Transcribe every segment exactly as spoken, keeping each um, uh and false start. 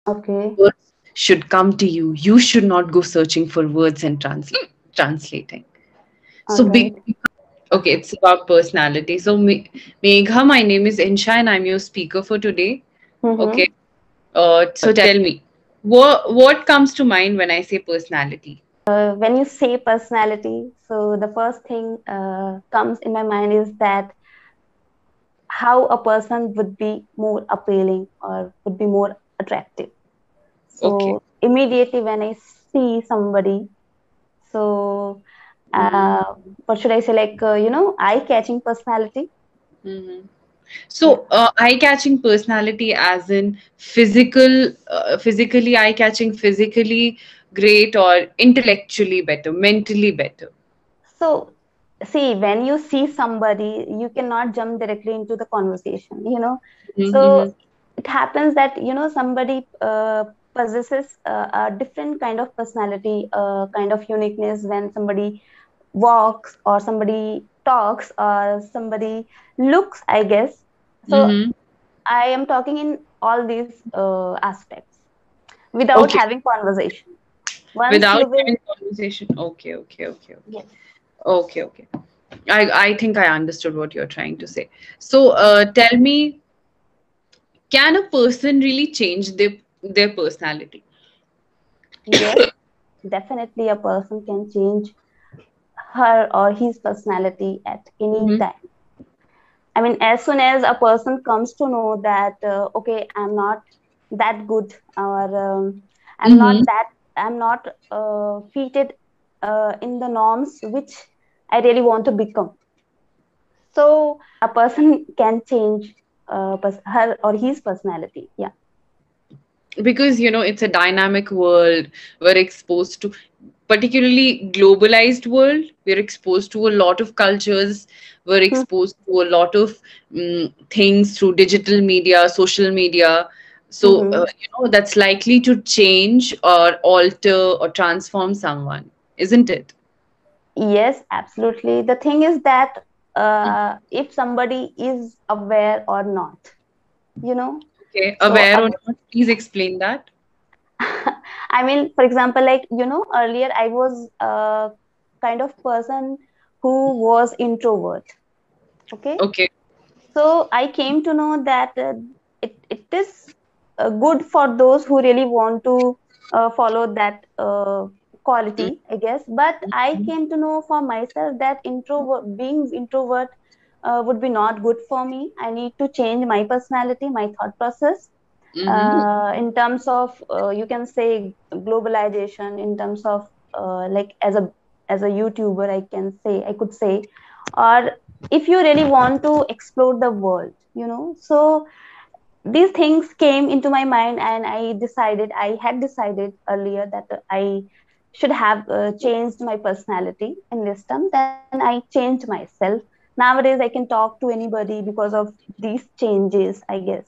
Okay. Words should come to you. You should not go searching for words and transla- translating. All So right. big. Okay, it's about personality. So Me- Megha, my name is Insha, and I'm your speaker for today. Mm-hmm. Okay. Uh, so tell me, what what comes to mind when I say personality? Uh, when you say personality, so the first thing uh, comes in my mind is that how a person would be more appealing or would be more attractive. Okay. So immediately when I see somebody, so uh, what should I say? Like uh, you know, eye-catching personality. Hmm. Yeah. So, uh, eye-catching personality, as in physical, uh, physically eye-catching, physically great, or intellectually better, mentally better. So see, when you see somebody, you cannot jump directly into the conversation. You know, so Mm-hmm. it happens that you know somebody uh, possesses uh, a different kind of personality, uh, kind of uniqueness when somebody walks or somebody talks or somebody looks, I guess. So Mm-hmm. I am talking in all these uh, aspects without Okay. having conversation. Once Without you will, having conversation. Okay. Okay. Okay. Okay. yes. Okay. Okay. I I think I understood what you're trying to say. So, uh, tell me, can a person really change their their personality? Yes, definitely a person can change her or his personality at any Mm-hmm. time. I mean, as soon as a person comes to know that, uh, okay, I'm not that good, or um, I'm Mm-hmm. not that, I'm not uh, fitted uh, in the norms which I really want to become. So a person can change uh, pers- her or his personality. Yeah. Because you know it's a dynamic world. We're exposed to, particularly globalized world, we're exposed to a lot of cultures. We're Hmm. exposed to a lot of um, things through digital media, social media. So Mm-hmm. uh, you know that's likely to change or alter or transform someone, isn't it? Yes, absolutely. The thing is that uh, if somebody is aware or not, you know, Okay, so aware uh, or not, please explain that. I mean, for example, like, you know, earlier I was a kind of person who was introvert. Okay. Okay. So I came to know that uh, it, it is uh, good for those who really want to uh, follow that uh, quality, I guess. But I came to know for myself that introvert, being introvert uh, would be not good for me. I need to change my personality, my thought process Mm-hmm. uh, in terms of uh, you can say globalization, in terms of uh, like as a as a YouTuber, I can say, I could say, or if you really want to explore the world, you know. So these things came into my mind, and I decided, I had decided earlier that uh, I should have uh, changed my personality in this term. Then I changed myself. Nowadays I can talk to anybody because of these changes, I guess.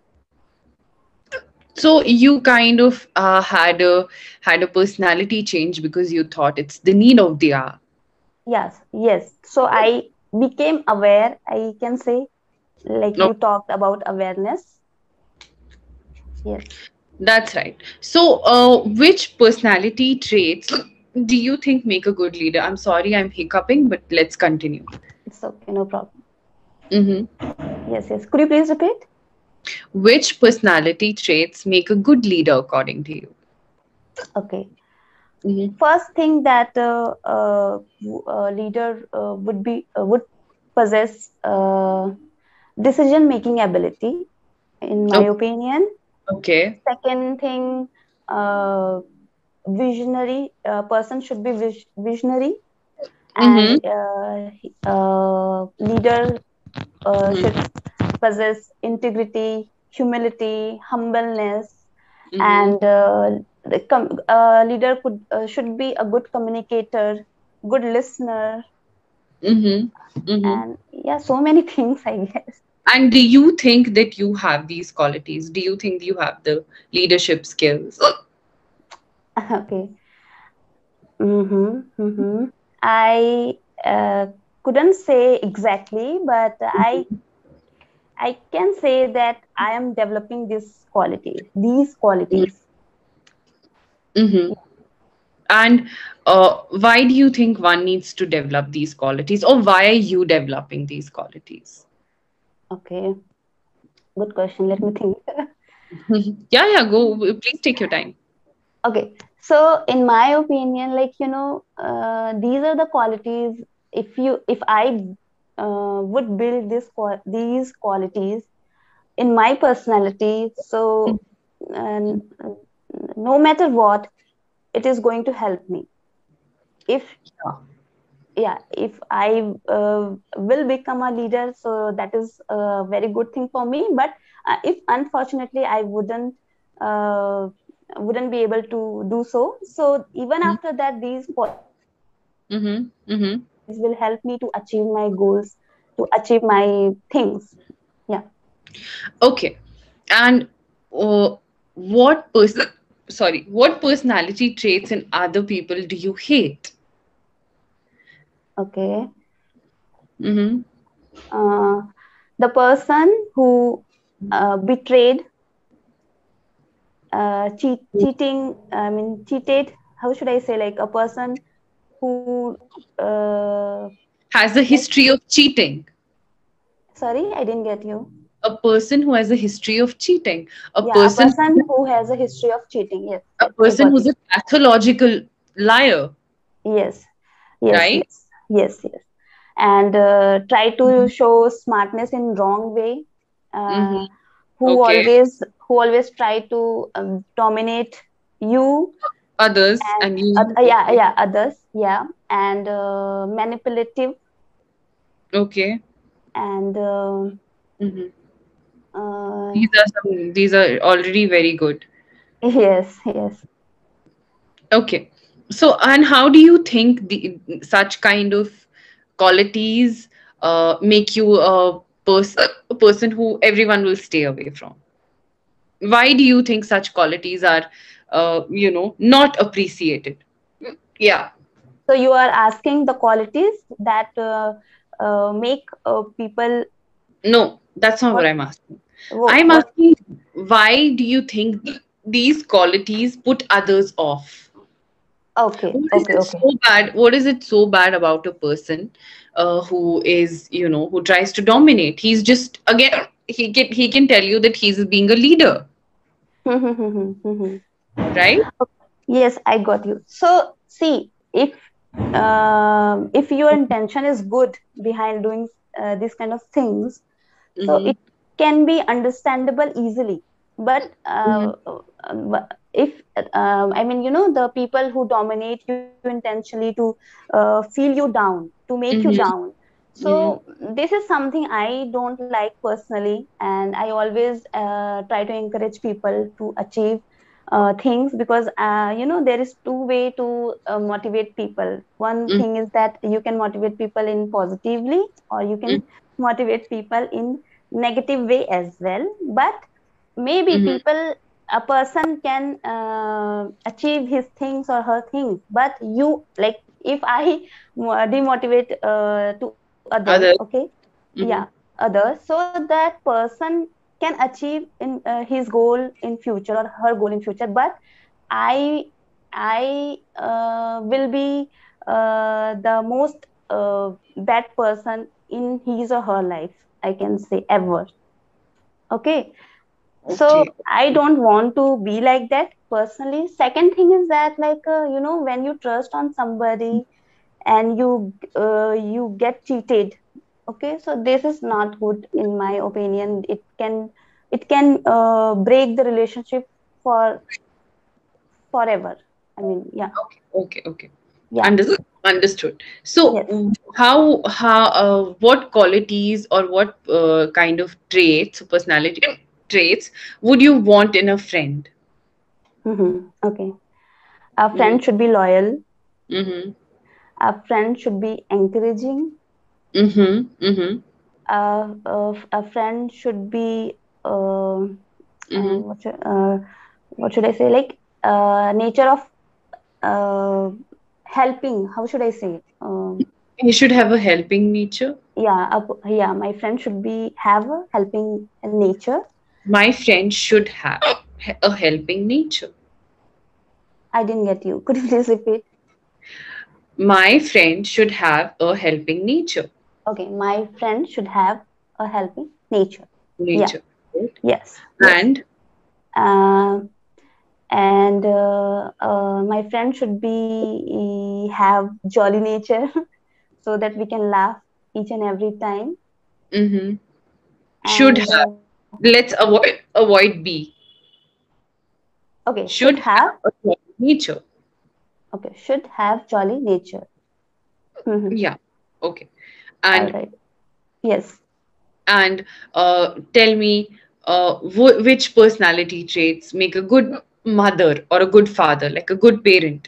So you kind of uh, had a had a personality change because you thought it's the need of the hour. Yes, yes. So I became aware, I can say, like No, you talked about awareness. Yes, that's right. So, uh, which personality traits do you think make a good leader? I'm sorry, I'm hiccuping, but let's continue. it's okay, no problem. Mm-hmm. Yes, yes. Could you please repeat? Which personality traits make a good leader according to you? Okay. Mm-hmm. First thing that uh, uh, w- a leader uh, would be uh, would possess uh, decision making ability, in my Oh, opinion. okay. Second thing, uh, visionary. Uh, person should be vis- visionary, and Mm-hmm. uh, uh, leader uh, should Mm-hmm. possess integrity, humility, humbleness, Mm-hmm. and uh, the com- uh, leader could uh, should be a good communicator, good listener, Mm-hmm. Mm-hmm. and yeah, so many things, I guess. And do you think that you have these qualities? Do you think you have the leadership skills? Okay. Mm-hmm, mm-hmm. I uh, couldn't say exactly, but I I can say that I am developing these qualities, these qualities. Mm-hmm. And uh, why do you think one needs to develop these qualities, or why are you developing these qualities? Okay, good question. Let me think. Yeah, yeah, go. Please take your time. Okay, so in my opinion, like you know, uh, these are the qualities. If you, if I uh, would build this qual these qualities in my personality, so uh, no matter what, it is going to help me. If Yeah. yeah, if I uh, will become a leader, so that is a very good thing for me. But uh, if unfortunately I wouldn't uh, wouldn't be able to do so, so even after that, these qualities will help me to Mm-hmm. achieve Mm-hmm. my goals, to achieve my things. Yeah. Okay. And uh, what person, sorry, what personality traits in other people do you hate? Okay. Mm-hmm. Uh, the person who uh, betrayed, uh, cheat, cheating. I mean, cheated. How should I say? Like a person who uh, Has a like history of cheating. sorry, I didn't get you. A person who has a history of cheating. A Yeah, a person, person who has a history of cheating. Yes, a yes, I person got who's you. a pathological liar, Yes, yes, right? yes, yes, yes. And uh, try to show smartness in wrong way. Mm-hmm. Uh, who Okay. always who always try to um, dominate you Others and and you. uh, yeah, Okay. yeah, others. Yeah, and uh, manipulative Okay. and uh, Mm-hmm. uh, These are some. These are already very good. yes, yes. Okay. So, and how do you think the such kind of qualities uh, make you a person, a person who everyone will stay away from? Why do you think such qualities are, uh, you know, not appreciated? Yeah. So you are asking the qualities that uh, uh, make uh, people No, that's not what what I'm asking. what I'm what asking, why do you think th- these qualities put others off? okay, What is okay, it okay. so bad? What is it so bad about a person uh, who is, you know, who tries to dominate? He's just again, he can he can tell you that he's being a leader, right? Yes, I got you. So see, if um, if your intention is good behind doing uh, these kind of things, so Mm-hmm. it can be understandable easily. But uh, uh, if um, I mean, you know, the people who dominate you intentionally to uh, feel you down, to make you Mm-hmm. down. Mm-hmm. So this is something I don't like personally, and I always uh, try to encourage people to achieve uh, things, because uh, you know, there is two way to uh, motivate people. One thing is that you can motivate people in positively, or you can motivate people in negative way as well. But maybe Mm-hmm. people, a person can uh, achieve his things or her things, but you, like, if I mo- demotivate uh, to others, okay, Others. yeah, Mm-hmm. others, so that person can achieve in uh, his goal in future or her goal in future. But i i uh, will be uh, the most uh, bad person in his or her life, I can say, ever. Okay, so Okay. I don't want to be like that personally. Second thing is that, like, uh, you know, when you trust on somebody and you uh, you get cheated, okay, so this is not good in my opinion. It can, it can uh, break the relationship for forever. I mean, yeah, Okay. Okay. Okay. yeah, Understood. Understood. So, yes. mm, how how uh, what qualities or what uh, kind of traits, personality traits, would you want in a friend? Hmm. Okay, a Mm-hmm. friend should be loyal. Mm-hmm. A friend should be encouraging. Mm-hmm. Mm-hmm. Uh, uh, a friend should be uh, uh, Mm-hmm. what should, uh, what should I say? Like uh, nature of uh, helping. How should I say? Um, He should have a helping nature. yeah, up, yeah. My friend should be have a helping nature. My friend should have a helping nature. I didn't get you. Could you please repeat? My friend should have a helping nature. Okay, my friend should have a helping nature. Yeah. Nature. Right? Yes. Yes. And Um, and uh, uh, my friend should be have jolly nature so that we can laugh each and every time. mhm, should And have. uh, Let's avoid avoid B. okay, should Should have. have a jolly nature. Okay, should have jolly nature. Mhm. Yeah. Okay. All And right. Yes. and uh, tell me uh, wh- which personality traits make a good mother or a good father, like a good parent.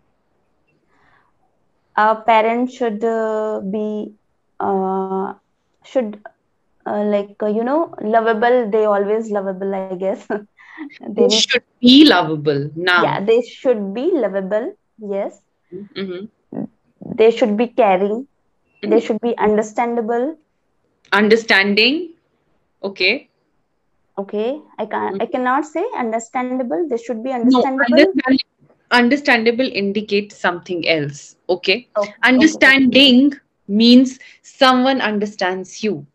A parent should uh, be uh, should uh, like uh, you know lovable. They always lovable, I guess. They They need, should be lovable. yeah, Now. they should be lovable. Yes. Mhm. They should be caring. They should be understandable. Understanding. Okay. Okay, I can I cannot say understandable. They should be No, understandable. understand, understandable indicates something else. Okay. Okay, okay, okay. Understanding means someone understands you.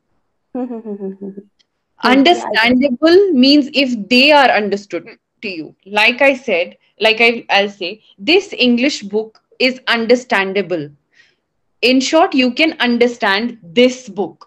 Hmm, yeah, I got. Understandable means if they are understood to you. Like I said, like I, I'll say, this English book is understandable. In short, you can understand this book.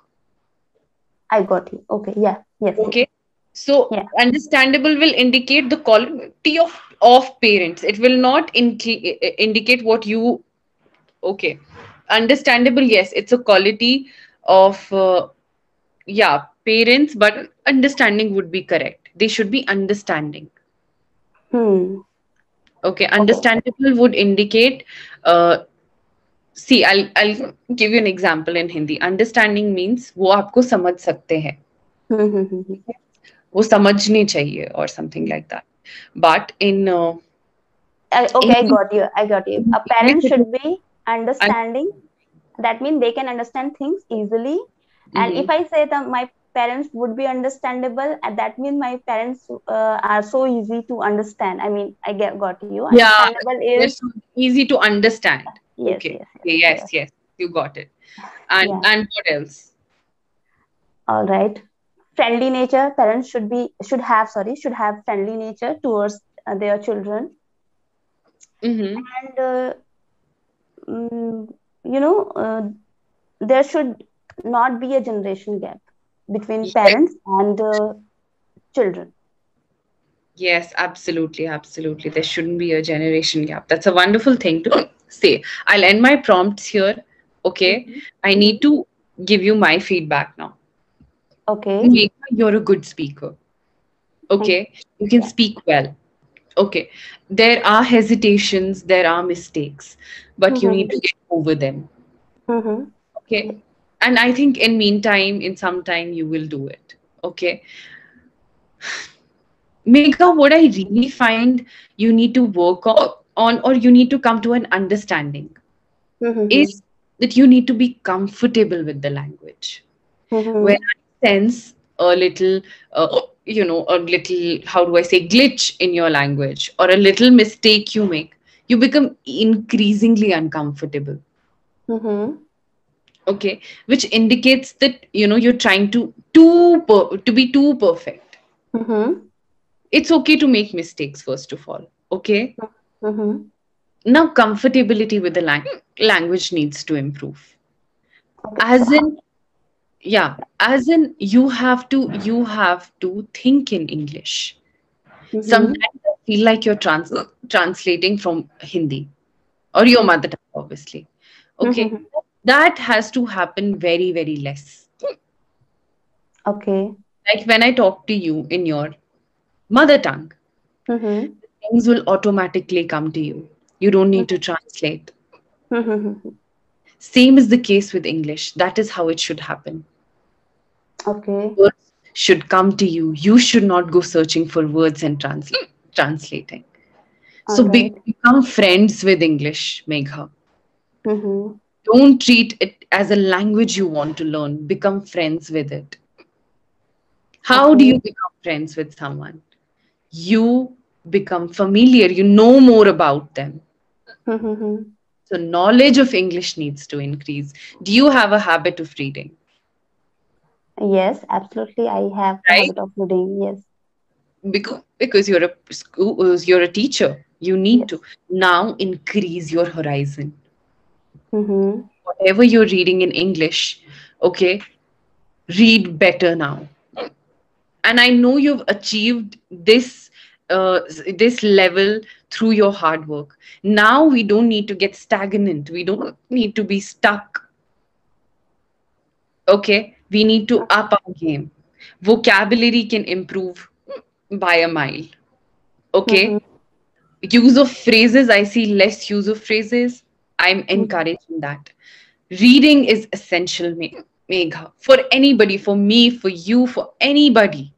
I got you. Okay, yeah, yes, yes, Okay. So yeah. understandable will indicate the quality of, of parents. It will not inc- indicate what you. Okay. Understandable, yes, it's a quality of, uh, yeah, parents, but understanding would be correct. They should be understanding. Hmm. Okay. Okay. Understandable would indicate, uh, see, I'll, I'll give you an example in Hindi. Understanding means वो आपको समझ सकते हैं. Hmm, hmm, hmm, hmm. वो समझनी चाहिए or something like that. But in uh, I, okay, I in got you. I got you. in A English, parent it is should be understanding. That means they can understand things easily. And if mhm. I say that my parents would be understandable, and that means my parents uh, are so easy to understand. I mean, I get got you. Yeah, Understandable they're is, so easy to understand. yes, Okay. yes, yes, Okay, yes, yes. yes, you got it. And Yeah. and what else? All right. Friendly nature. Parents should be should have sorry should have friendly nature towards uh, their children. Mm-hmm. And uh, mm, you know uh, there should not be a generation gap between Yes, parents and uh, children. yes, absolutely, absolutely. There shouldn't be a generation gap. That's a wonderful thing to say. I'll end my prompts here. Okay. Mhm. I Mhm. need to give you my feedback now. Okay. Megha, you're a good speaker. Thank Okay. You can Yeah. speak well. Okay. There are hesitations, there are mistakes, but you need Mhm. to get over them. Mhm. Okay. And I think in meantime, in some time, you will do it. Okay. Megha, what I really find you need to work o- on, or you need to come to an understanding, Mhm. is that you need to be comfortable with the language. When Mhm. I sense a little, uh, you know, a little, how do I say, glitch in your language or a little mistake you make, you become increasingly uncomfortable. Mhm. Okay, which indicates that you know you're trying to too per- to be too perfect. Mhm. It's okay to make mistakes first of all. Okay, Mhm. now comfortability with the lang- language needs to improve. Okay. So As how? in, yeah, as in you have to you have to think in English. Mhm. Sometimes I feel like you're trans- translating from Hindi or your mother tongue, obviously. Okay, Mhm. that has to happen very very less. Okay. Like when I talk to you in your mother tongue, Mhm. things will automatically come to you. You don't need to translate. Mhm. Same is the case with English. That is how it should happen. Okay. Words should come to you. You should not go searching for words and trans- translating. All So be- right. become friends with English, Megha. Mhm. Don't treat it as a language you want to learn. Become friends with it. How do Okay. you become friends with someone? You become familiar, you know more about them. Mm-hmm. So, knowledge of English needs to increase. Do you have a habit of reading? Yes, absolutely. I have the Right? habit of reading. Yes. Because, because you're a school, uh, you're a teacher. You need Yes. to now increase your horizon. Mm-hmm. Whatever you're reading in English, okay, read better now. And I know you've achieved this uh, this level through your hard work. Now we don't need to get stagnant. We don't need to be stuck. Okay, we need to up our game. Vocabulary can improve by a mile. Mm-hmm. Okay, use of phrases, I see less use of phrases. I'm encouraging that. Reading is essential, Me- Megha, for anybody, for me, for you, for anybody.